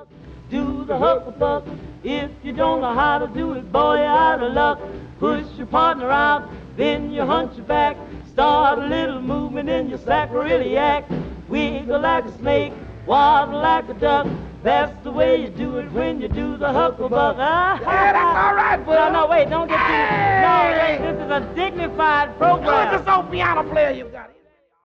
Do the hucklebuck. If you don't know how to do it, boy, you're out of luck. Push your partner out, then you hunch your back. Start a little movement in your sacroiliac. Wiggle like a snake, waddle like a duck. That's the way you do it when you do the hucklebuck. Yeah, that's all right, but no, wait, don't get too... No, this is a dignified program. Who's this old piano player you got?